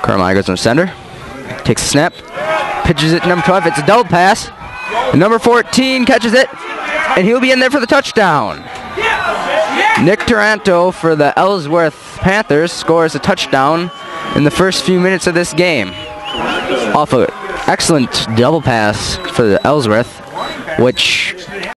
Carmine goes to center. Takes a snap. Pitches it to number 12. It's a double pass. And number 14 catches it. And he'll be in there for the touchdown. Nick Taranto for the Ellsworth Panthers scores a touchdown in the first few minutes of this game. Off an excellent double pass for the Ellsworth, which